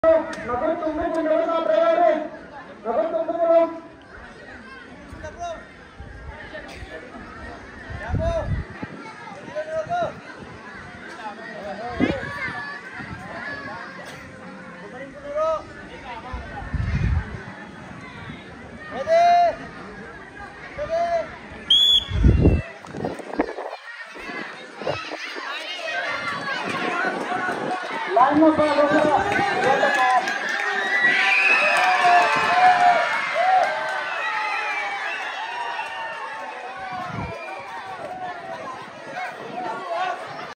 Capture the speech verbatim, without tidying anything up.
नगर तुम्हें कुंडल का प्रयास है नगर तुम्हें बोलो लाइन में